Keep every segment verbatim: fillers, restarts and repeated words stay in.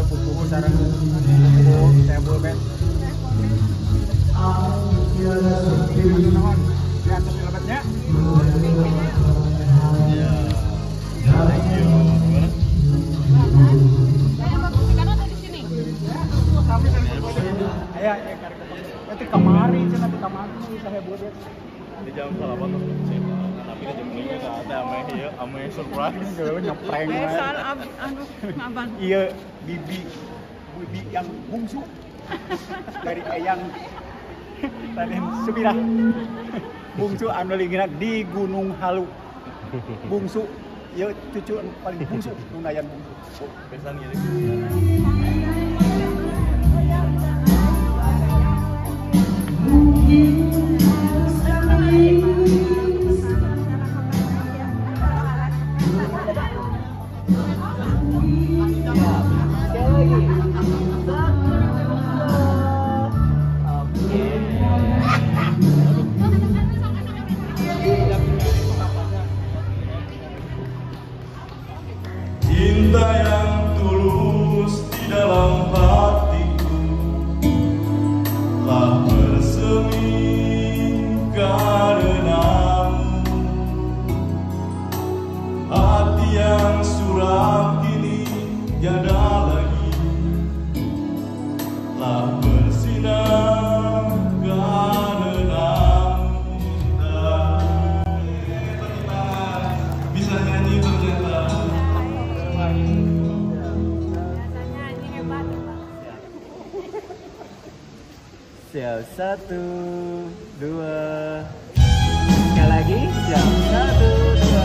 kupu-kupu sareng kupu tebel ben. Naon? Lihat lebatnya. Ya. Thank you. Aya aya karek ketemu. Itu kamari cenah di kamari saya buat Di jam salapan tuh sih. Tapi di jam lima enggak ada ame ieu, ame surprise. Geus ngepreng. Besar anu ngaban. Iya, bibi bibi yang bungsu dari Eyang Raden Subirah. Bungsu anu linggina di Gunung Halu. Bungsu ieu cucu anu paling bungsu nu nayan bungsu. Besan ieu. Cinta yang tulus di dalam hatiku telah bersemi karenamu. Hati yang suram kini tiada lagi, telah bersinar karenamu. Bisa nyanyi ternyata. Siap satu, dua. Sekali lagi, siap satu, dua.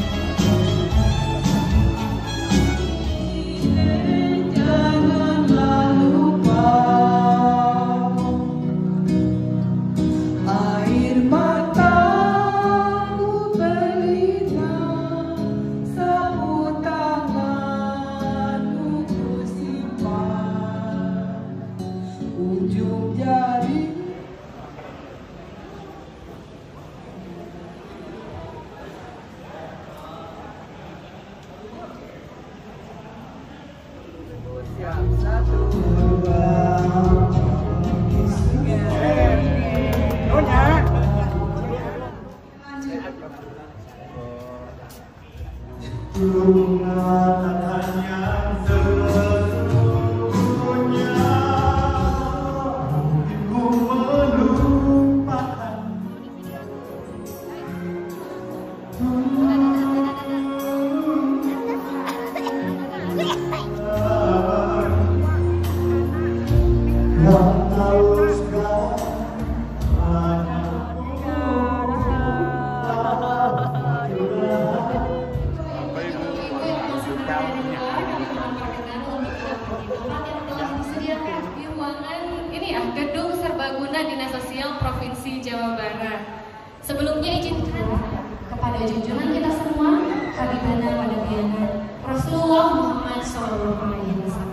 Janganlah lupa air mataku berlinang, sapu tanganku ku simpan, ujung jari. Siap satu dua. Nyonya. Hanya sesungguhnya ku melupakan. Kau tahu segalanya. Disediakan di ruangan ini ya, Gedung Serbaguna Dinas Sosial Provinsi Jawa Barat. Sebelumnya izinkan kepada junjungan kita semua, Habibana pada Diana Rasulullah Muhammad shallallahu alaihi wasallam.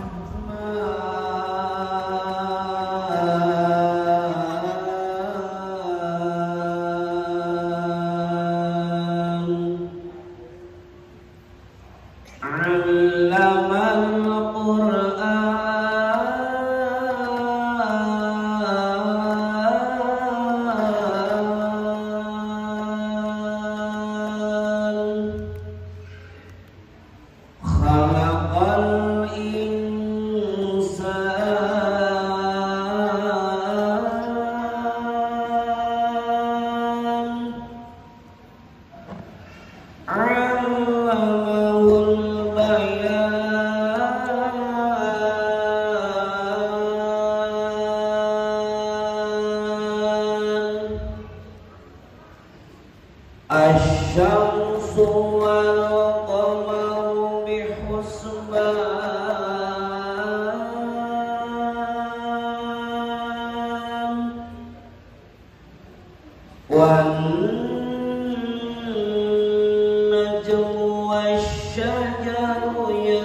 Asy-syamsu wal qamaru bihusban wan najmu wasy-syajaru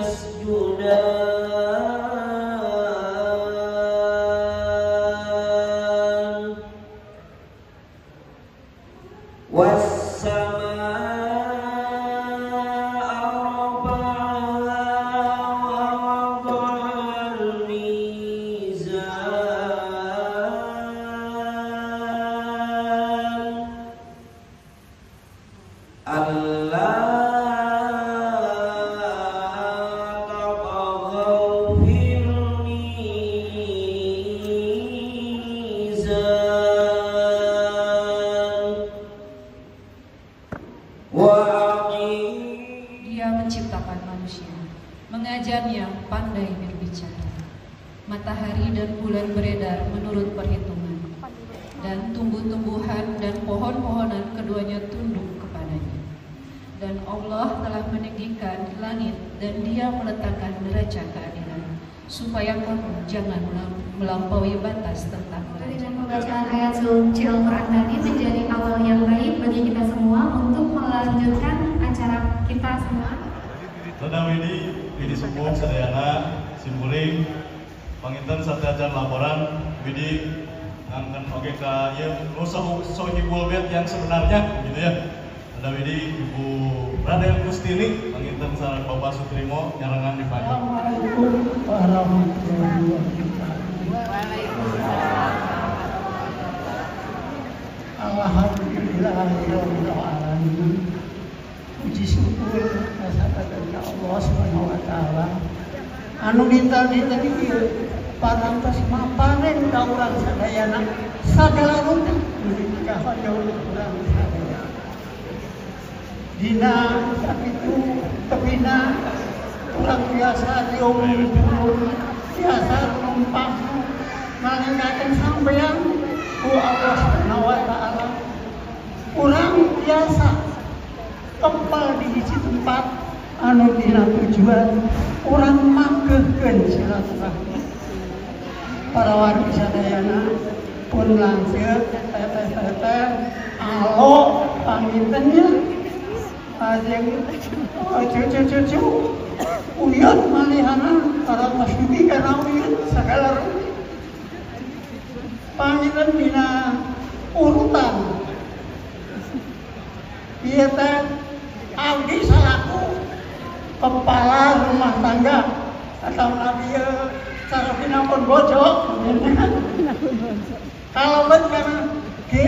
yasjudan was-samaa'a rafa'aha wa wada'a berbicara. Matahari dan bulan beredar menurut perhitungan, dan tumbuh-tumbuhan dan pohon-pohonan keduanya tunduk kepadanya. Dan Allah telah meninggikan langit dan Dia meletakkan neraca keadilan, supaya kamu jangan melampaui batas tentang neraca. Dengan pembacaan ayat suci Al-Quran tadi menjadi awal yang baik bagi kita semua untuk melanjutkan acara kita semua. Tadang ini, ini sepuh sadayana, simpuling, panginten satya laporan, Widi ngangken oke ka ya nu sohibul bed yang sebenarnya gitu ya. Ada Widi Ibu Raden Gustini panginten sareng Bapak Sutrimo nyarengan di pagi. Assalamualaikum warahmatullahi wabarakatuh. Alhamdulillahirabbil alamin. Puji syukur kepada Allah Subhanahu wa taala. Anu dinta-dinta dieu parantos mapanen ka urang sadayana sagala rupa ka hadeul urang sadaya. Dina sakitu tepina urang biasa diomong biasa numpang ngalengakeun sampeyan ku Allah Subhanahu wa taala. Urang biasa tempel di hiji tempat anu dina tujuan urang magekeun silaturahmi. Para wargi sadayana pun langsir teteh-teteh alo pangintennya ajeng cucu-cucu uyut malihana para masyubi kana uyut segala panginten dina urutan ieu teh abdi salaku kepala rumah tangga atau nabi cara pinapun bojo kalau ben karena ge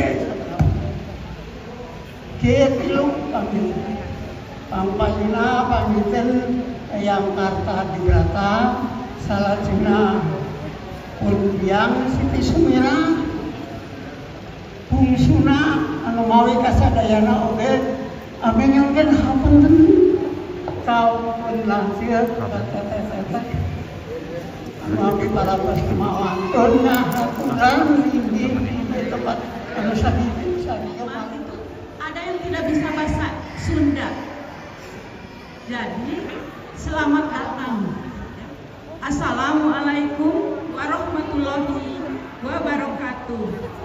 ge tilu panggil pampayuna panggilten yang karta dibrata salajengna pun biang Siti Sumira bungsuna anu mawi kasadayana oge amin nyongken hapunten kau pun langsir teteh-teteh mawi para pasmawan turna hapuran tinggi di tempat anu sahihi sahihi ada yang tidak bisa bahasa Sunda, jadi selamat datang. Assalamualaikum warahmatullahi wabarakatuh.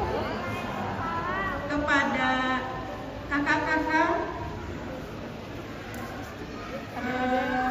Kepada kakak-kakak, eh,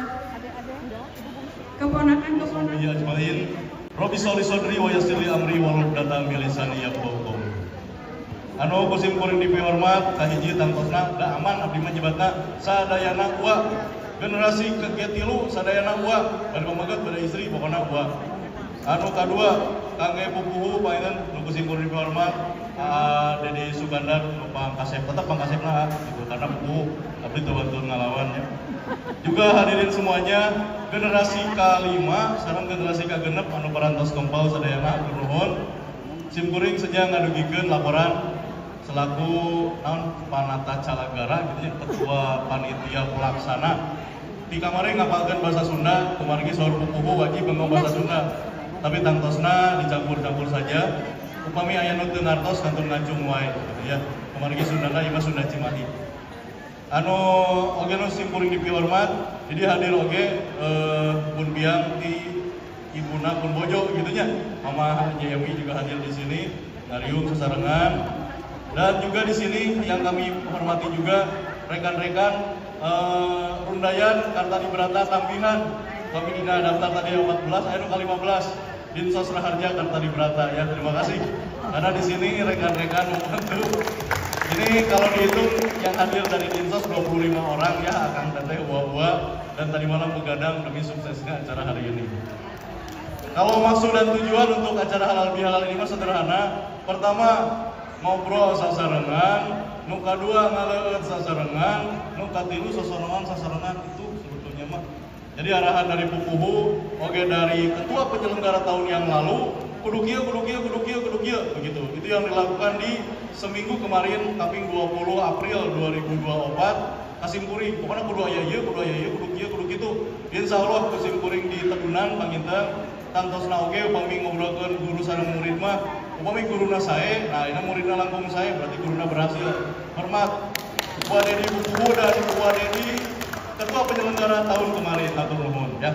keponakan-keponakan Ya ajmain. Robi soli sodri wa yassirli amri wa lubdatan min lisani yafqahu qawli. Anu kusim kuring dipihormat kahiji tangtosna da aman abdi mah nyebatna sadayana ua. Generasi ketilu sadayana ua, bari pamaget bari istri pokona ua. Anu kadua kangge pupuhu paeun nu kusim kuring dipihormat Dede Sugandar nu pangkasep tetep pangkasepna gitu karena pupuhu abdi teu bantu ngalawan ya. Juga hadirin semuanya, generasi kelima sareng generasi kagenep anu parantos kempal sadayana atur nuhun. Simkuring saja ngadugikeun laporan selaku naon panata calagara gitu ya, ketua panitia pelaksana. Di kamari ngapalkeun bahasa Sunda, kumargi saur pupuhu wajib ngomong bahasa Sunda. Tapi tangtosna dicampur-campur saja. Upami aya nu teu ngartos kantun ngacung wae gitu ya. Kumargi Sundana ieu mah Sunda Cimahi. Anu oge nu simkuring dipihormat, jadi hadir oge eh, pun biang ti ibuna pun bojo gitu nya. Mama Jayami juga hadir di sini, ngariung sesarengan. Dan juga di sini yang kami hormati juga rekan-rekan uh, Rundayan Karta Dibrata Tambihan. Kami dina daftar tadi empat belas, ayo ke lima belas. Dinsos Raharja Karta Dibrata ya, terima kasih. Karena di sini rekan-rekan membantu. Ini kalau dihitung yang hadir dari Dinsos dua puluh lima orang ya, Akang Teteh Uwa-Uwa dan tadi malam begadang demi suksesnya acara hari ini. Kalau maksud dan tujuan untuk acara halal bihalal ini mah sederhana. Pertama, ngobrol sasarengan, nu kadua ngaleut sasarengan, nu katilu sasarengan sasarengan itu sebetulnya mah. Jadi arahan dari pupuhu, oke dari ketua penyelenggara tahun yang lalu, kudu kieu kudu kieu kudu kieu kudu kieu begitu. Itu yang dilakukan di seminggu kemarin, kaping dua puluh April dua ribu dua puluh empat kasimkuring pokoknya kudu aya ieu kudu aya ieu kudu kieu kudu kitu insyaallah kasimkuring di tedunan panginten tantosna oge upami ngobrolkeun guru sareng murid mah upami guruna sae nah ini muridna langkung sae berarti guruna berhasil hormat Bu Dedi Buku dan Bu Dedi ketua penyelenggara tahun kemarin atur nuhun ya.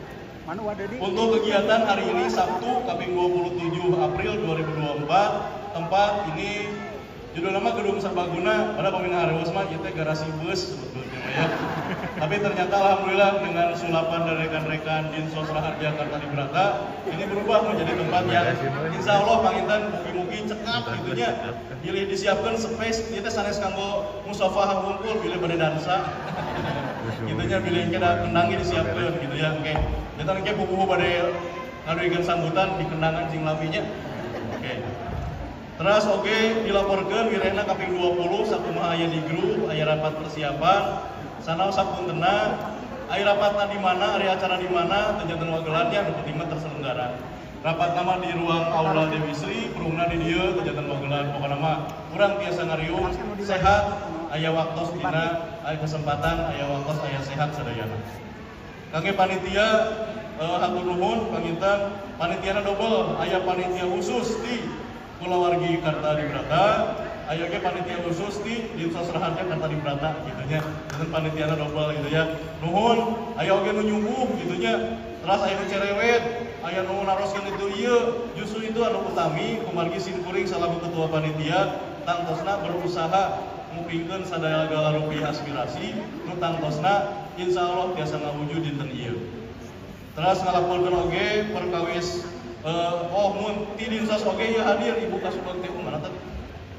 Untuk kegiatan hari ini Sabtu kaping dua puluh tujuh April dua ribu dua puluh empat tempat ini judul nama Gedung Serbaguna pada pemindahan Harewas mah ieu teh garasi bus sebetulnya ya. Tapi ternyata alhamdulillah dengan sulapan dari rekan-rekan Dinsos Raharja Kartadibrata ini berubah menjadi tempat yang insya Allah panginten mugi-mugi cekap gitunya. Pilih disiapkan space ieu teh sanes kanggo musafah ngumpul pilih pada dansa. Gitunya pilih kita kendangnya disiapkan gitu ya. Oke. Kita nanti buku pada ngaduikeun sambutan di kendangan sing lapinya. Oke. Terus oke okay, dilaporkan wirena kaping dua puluh sakumaha aya di grup aya rapat persiapan sana sapuntenna aya rapatna di mana area acara di mana terjantan wagelannya nu penting mah terselenggara rapat nama di ruang aula Dewi Sri kurungna di dieu terjantan wagelan pokona mah urang tiasa ngariung sehat aya waktos dina aya kesempatan aya waktos aya sehat sadayana kangge panitia eh, hatur nuhun panginten panitiana double aya panitia khusus di Kulawargi Kartadibrata, ayo ke panitia khusus di Dinsos Raharja Kartadibrata, gitunya, dengan panitia double gitu ya. Nuhun, ayo ke nu nyungguh gitunya, terus ayo nu cerewet, ayo nu naroskeun itu iya, justru itu anu utami, kumargi simkuring salaku ketua panitia, tangtosna berusaha ngupingkeun sadaya gala rupiah aspirasi, nu tangtosna insya Allah biasa ngawujud dinten ieu. Terus ngalaporkeun oge perkawis Uh, oh mun ti Dinsos oge ya hadir Ibu Kasubag T U mana tadi?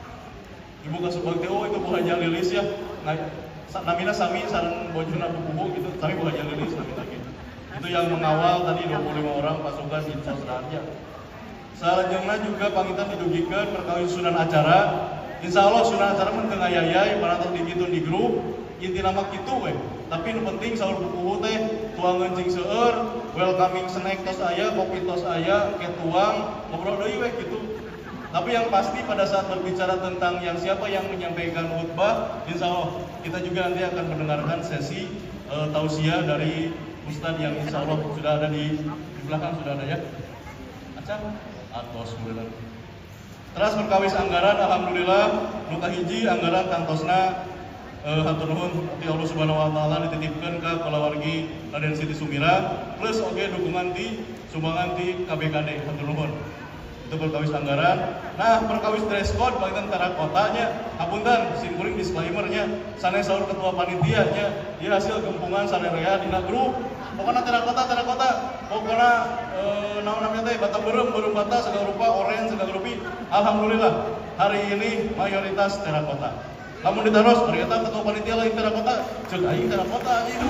Ibu Kasubag T U itu Bu Haja Lilis ya. Nah, namina sami sareng bojona pupuhu gitu, tapi Bu Haja Lilis namina gitu. Itu yang mengawal tadi dua puluh lima orang pasukan Dinsos Raharja. Salajengna juga pangitan didugikeun perkawis sunan acara. Insya Allah sunan acara mun teu ngayayai parantos digitun di grup inti nama kitu we. Tapi nu penting saur pupuhu teh tuangeun cing seueur, welcoming snack tos aya, kopi tos aya, ke tuang, ngobrol deui we gitu. Tapi yang pasti pada saat berbicara tentang yang siapa yang menyampaikan khutbah, insya Allah kita juga nanti akan mendengarkan sesi uh, tausiah dari Ustadz yang insya Allah sudah ada di, di belakang sudah ada ya. Acan atos mulai. Terus perkawis anggaran, alhamdulillah nuka hiji anggaran tantosna Uh, hatur nuhun ti Allah Subhanahu wa taala dititipkeun ka kulawargi Raden Siti Sumira plus oge okay, dukungan ti sumbangan ti K B K D hatur nuhun. Itu perkawis anggaran. Nah, perkawis dress code bagian terakotanya hapunten simkuring disclaimernya sanes saur ketua panitia nya ieu hasil gempungan sarerea dina grup. Pokona terakota terakota pokona e, naon namanya teh bata beureum beureum bata segala rupa orange segala rupi. Alhamdulillah hari ini mayoritas terakota. Lamun ditaros ternyata ketua panitia lain terakota, cek aing terakota anjing.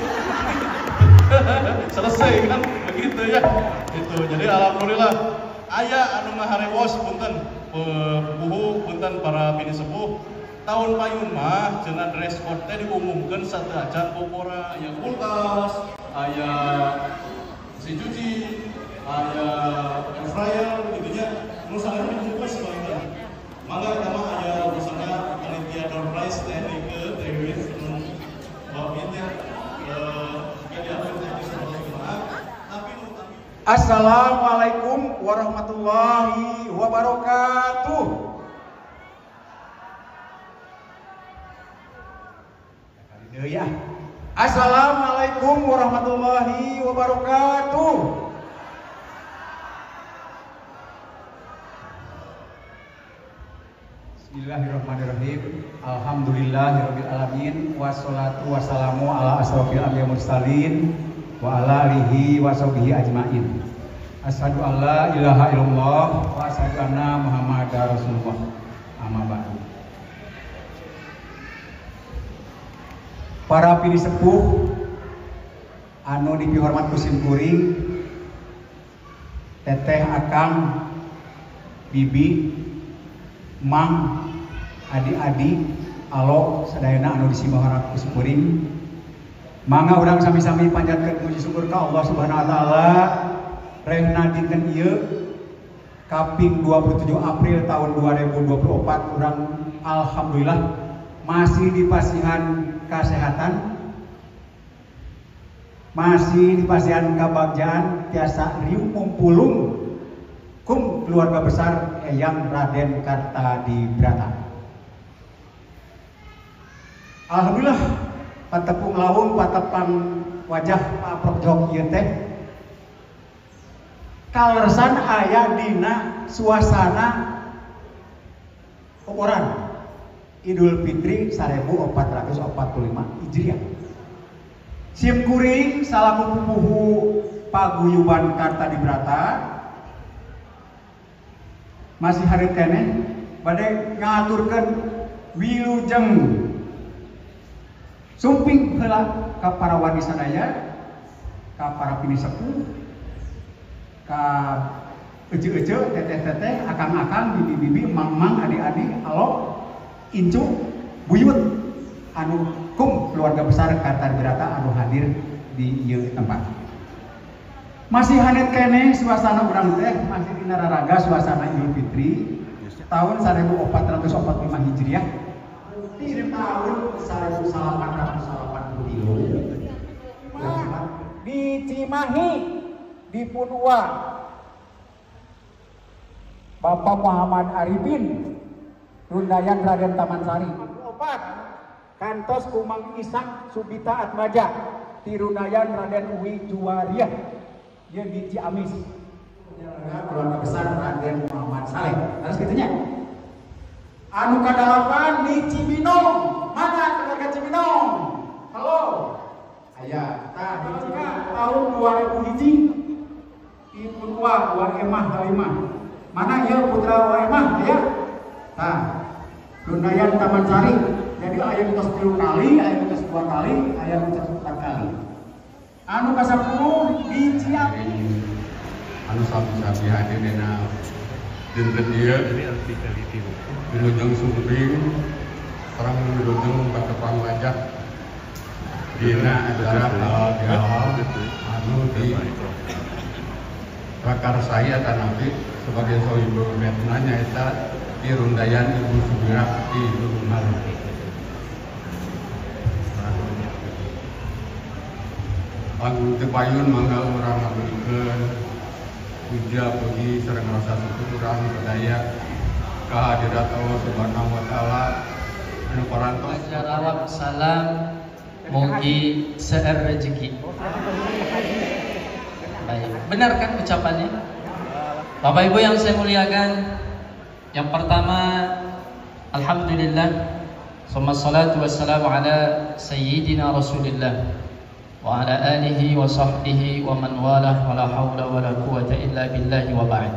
Selesai kan begitu ya. Itu. Jadi alhamdulillah aya anu ngaharewos punten pupuhu punten para bini sepuh. Tahun payun mah cenah dress code teh diumumkeun sateuacan popora aya kulkas, aya mesin cuci, aya air fryer gitunya. Nu saeueurna dibungkus banget. Mangga kama aya misalnya panitia door prize teh ke Tewis bawahnya eh kegiatan teknis tapi Assalamualaikum warahmatullahi wabarakatuh. Ya. Assalamualaikum warahmatullahi wabarakatuh. Bismillahirrahmanirrahim. Alhamdulillahirabbil alamin wassalatu wassalamu ala asrofil anbiya'i mursalin wa ala alihi wa sahbihi ajmain. Asyhadu an la ilaha illallah wa asyhadu anna Muhammadar Rasulullah. Amma ba'du. Para pini sepuh anu dipihormat ku simkuring, teteh akang, bibi, mang, adik-adik, alo sadayana anu disimahormat ku simkuring. Mangga urang sami-sami panjatkeun puji syukur ka Allah Subhanahu wa taala. Rehna dinten ieu kaping dua puluh tujuh April tahun dua ribu dua puluh empat urang alhamdulillah masih dipasihan kesehatan masih dipasihan kabagjaan tiasa riung mumpulung kum keluarga besar Eyang Raden Kartadibrata. Alhamdulillah patepung lawung patepang wajah Pak Projok ieu teh kalersan aya dina suasana umuran Idul Fitri seribu empat ratus empat puluh lima Hijriah. Sim kuring salaku pupuhu paguyuban Kartadibrata masih hari keneh bade ngaturkeun wilujeng sumping heula ka para wani sadaya, ka para pini sepuh, ka ece-ece, teteh-teteh, akang-akang, bibi-bibi, mang-mang, adik-adik, alok, incu, buyut, anu kum keluarga besar Kartadibrata anu hadir di ieu tempat. Masih hadir kene suasana urang teh masih dina raraga suasana Idul Fitri tahun seribu empat ratus empat puluh lima Hijriah. Di tahun seribu delapan ratus delapan puluh tiga di Cimahi di Punua Bapak Muhammad Arifin Rundayan Raden Tamansari obat kantos kumang Isak Subita Atmaja Tirundayan Raden Uwi Juwariah dia di Ciamis keluarga besar Raden Muhammad Saleh harus gitunya. Anu kadalapan di Cibinong, mana keluarga Cibinong? Halo, ayah, tah di Cibinong tahun dua ribu hiji, di Punua Waremah Halimah. Mana ya putra Waremah ya? Tah, Rundayan Tamansari. Jadi ayah utas tiga kali, ayah utas dua kali, ayah utas empat kali. Anu kasapuluh di Ciamis. Anu sapi-sapi hadir dina dinten ieu wilujeng sumping orang wilujeng patepang wajah dina acara halal bihalal anu di prakarsai eta nabi sebagai sohibul betna nyaeta di Rundayan Ibu Subira di Lungar. Anu teu payun mangga urang ngabulikeun puja puji sareng rasa syukur urang sadaya kehadirat Allah Subhanahu wa taala anu parantos Rawab salam mugi seueur rezeki. Baik, benar kan ucapannya? Bapak Ibu yang saya muliakan, yang pertama alhamdulillah summa salatu wassalamu ala sayyidina Rasulillah wa ala alihi wa sahbihi wa man walah wa la hawla wa la quwata illa billahi wa ba'd.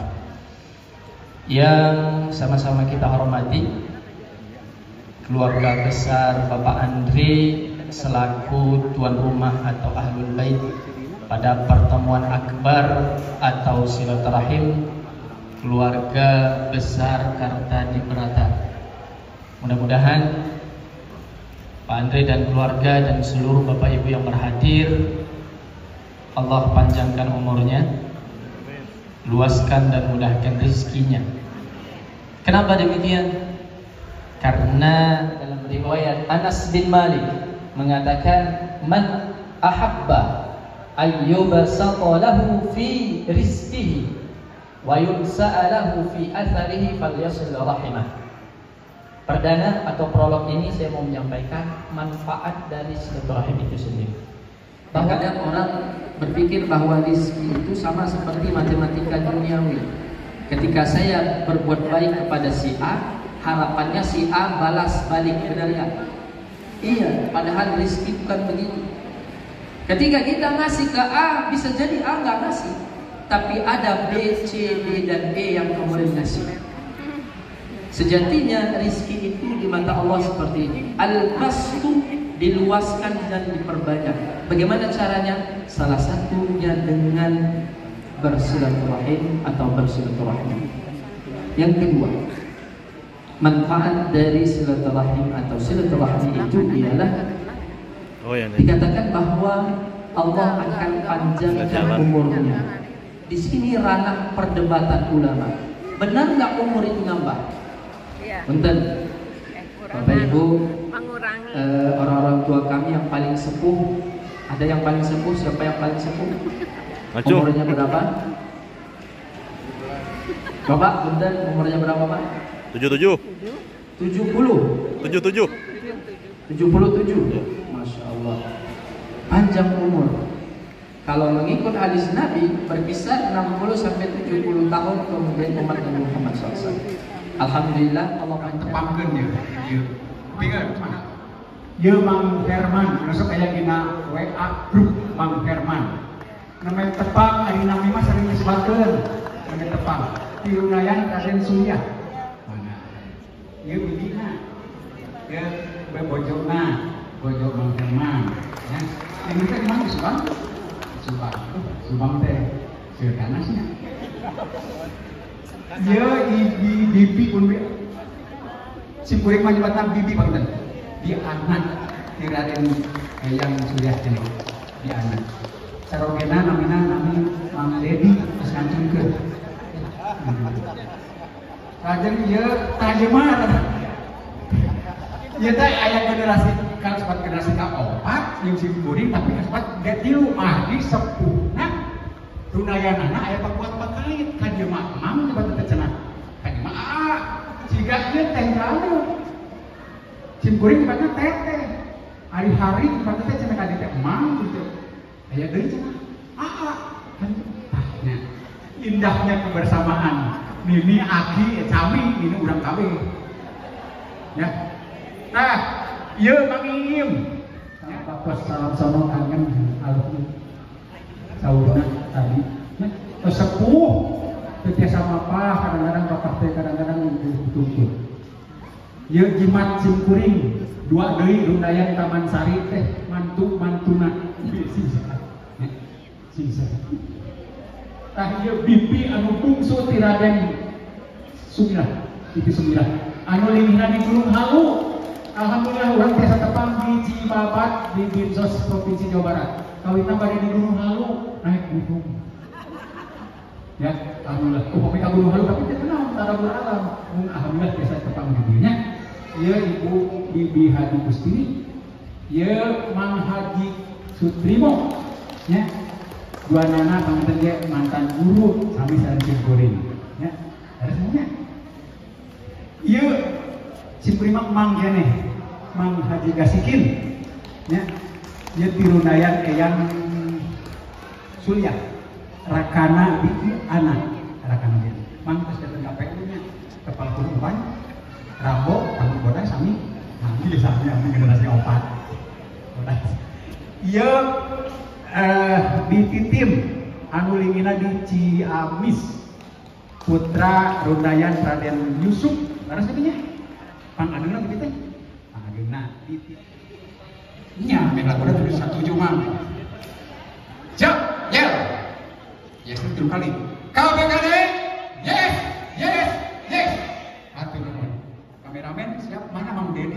Yang sama-sama kita hormati keluarga besar Bapak Andre selaku tuan rumah atau ahlul bait pada pertemuan akbar atau silaturahim keluarga besar Kartadibrata. Mudah-mudahan Pak Andre dan keluarga dan seluruh Bapak Ibu yang berhadir Allah panjangkan umurnya, luaskan dan mudahkan rezekinya. Kenapa demikian? Karena dalam riwayat Anas bin Malik mengatakan man ahabba ayyubasata lahu fi rizqihi wa yunsa'a lahu fi atharihi falyasil rahimah. Perdana atau prolog ini saya mau menyampaikan manfaat dari silaturahim itu sendiri. Bahkan orang berpikir bahwa rezeki itu sama seperti matematika duniawi. Ketika saya berbuat baik kepada si A, harapannya si A balas balik, benar ya? Iya, padahal rezeki bukan begitu. Ketika kita ngasih ke A, bisa jadi A nggak ngasih, tapi ada B, C, D, dan E yang kemudian ngasih. Sejatinya rezeki itu di mata Allah seperti ini. Al-bastu, diluaskan dan diperbanyak. Bagaimana caranya? Salah satunya dengan bersilaturahim atau bersilaturahim. Yang kedua, manfaat dari silaturahim atau silaturahim itu ialah oh, ya, dikatakan bahwa Allah akan panjangkan umurnya. Di sini ranah perdebatan ulama. Benar nggak umur itu nambah? Bentar. Bapak Ibu, eh, orang-orang tua kami yang paling sepuh, ada yang paling sepuh, siapa yang paling sepuh? Acu. Umurnya berapa? Bapak, Bundan, umurnya berapa Pak? tujuh tujuh. tujuh puluh. tujuh tujuh. tujuh puluh tujuh. Masya Allah. Panjang umur. Kalau mengikut hadis Nabi berkisar enam puluh sampai tujuh puluh tahun kemudian umat Nabi Muhammad shallallahu alaihi wasallam. Alhamdulillah Allah panjang. Tepangkeun ya. Ieu. Pingan mana? Ieu Mang Herman, masuk aya dina W A grup Mang Herman. Namanya tepang ari nami mah sering disebutkeun. Namanya tepang. Tirunayan Raden Surya. Mana? Ieu bibina. Ieu bebojona, bojo Mang Herman. Ya. Ini teh mana Subang? Subang. Subang teh seueunasnya. Ieu ibi bibi pun simkuring mah nyebutna bibi panten. Di anak di Raden Hayang Surya teh. Di anak. Sarogena namina nami Mang Dedi geus ngancungkeun. Lajeng ieu tajemah. Ieu teh aya generasi kan sempat generasi kaopat jeung simkuring tapi sempat ge tilu mah di sepuhna runayanana aya pakuat pakalit ka dieu mah mam coba teh cenah. Ka dieu mah aa siga ieu teh jalu. Simkuring cepatnya teteh. Hari-hari cepatnya teh cenah ka dieu teh mam gitu. Aya deui cenah. Aa kan nah indahnya kebersamaan. Mimi Aki Cami ini urang kabeh. Ya. Nah, ieu Mang Iim. Bapak salam sono kangen alumni saurna tadi. Sepuh teh sama apa kadang-kadang bapak teh kadang-kadang betul-betul. Ieu jimat simkuring dua deui rundayan Taman Sari teh mantu mantuna sisa. Sisa. Tah ieu bibi anu bungsu ti Raden Sumirah, bibi Sumirah. Anu linggihna di Gunung Halu. Alhamdulillah urang biasa tepang di Cibabat di Dinsos Provinsi Jawa Barat. Kawitna bade di Gunung Halu naik gunung. Ya, alhamdulillah. Oh, ka Gunung Halu tapi teh kenal tara alam. Mun alhamdulillah biasa tepang di dinya. Ieu Ibu Bibi Hadi Gustini. Ieu Mang Haji Sutrimo. Ya. Dua nana panten ge mantan guru sami sareng simkuring. Ya. Ada semuanya. Ieu simkuring Mang keneh. Mang Haji Gasikin. Ya. Ieu tirunayan Eyang Surya. Rakana Bibi anak. Rakana Bibi. Mang geus dateng ka P U-nya. Kepala Kurban. Rambo, rambut bodas sami. Nanti sami yang generasi opat. Bodas. Ieu eh di Titim anu linggina di Ciamis. Putra rundayan Raden Yusuf. Laras katanya. Pangadeuna begitu teh. Pangadeuna di Titim. Nya, mena udah tulis satu jumang. Jap, yel. Yes, tiga kali. Kau B K D? Yes, yes, yes. Atur nuhun. Kameramen siap? Mana Mang Dedi?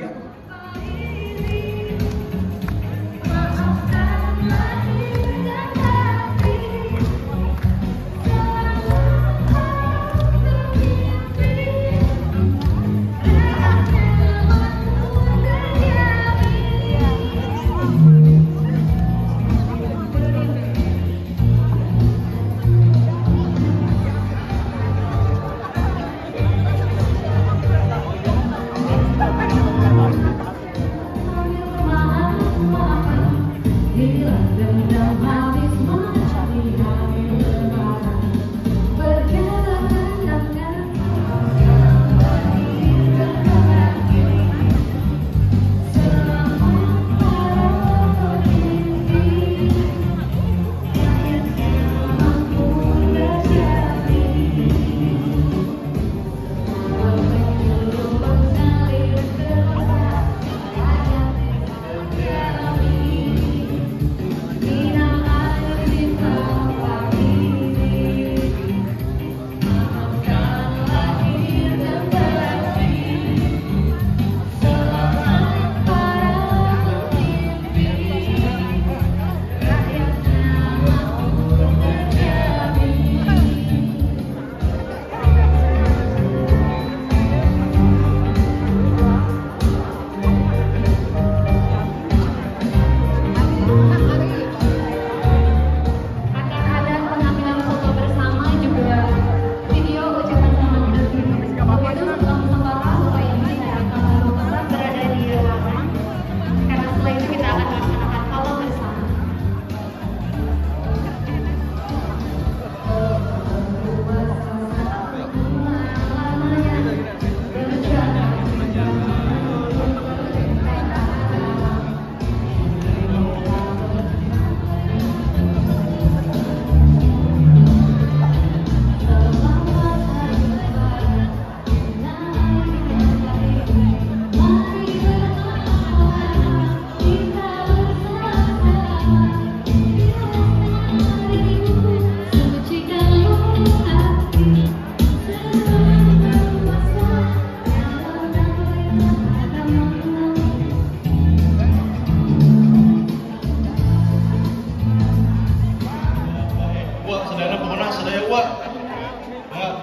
Enggak.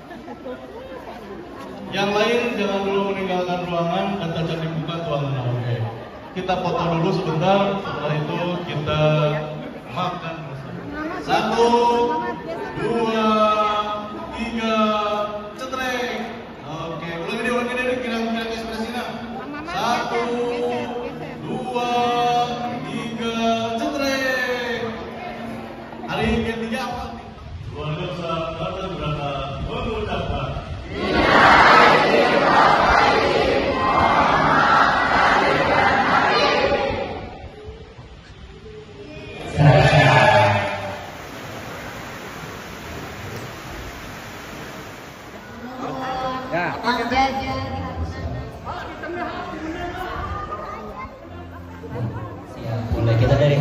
Yang lain jangan dulu meninggalkan ruangan dan tajam dibuka tuangan. Oke. Kita foto dulu sebentar, setelah itu kita makan bersama. Satu, dua, tiga, cetrek. Oke, ulang gede, ulang gede, kira-kira ekspresinya. Satu, dua, tiga, cetrek. Hari yang ketiga apa? Keluarga besar Partai Berata mengucapkan. Siap, mulai kita dari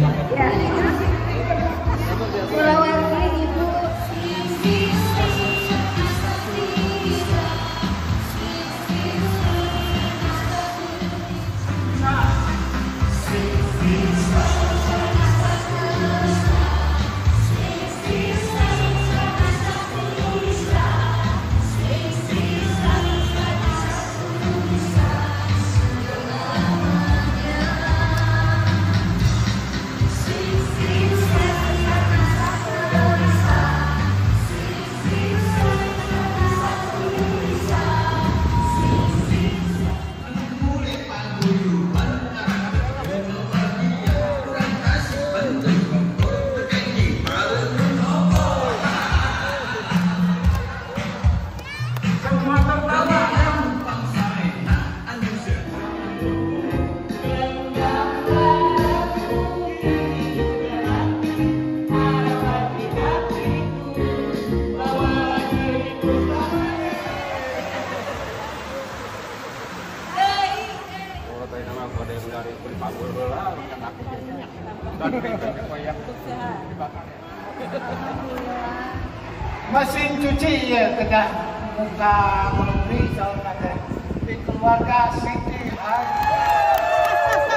mesin cuci ya tidak muka memberi saudara di keluarga Siti Haji.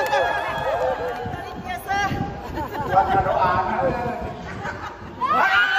Buat doa.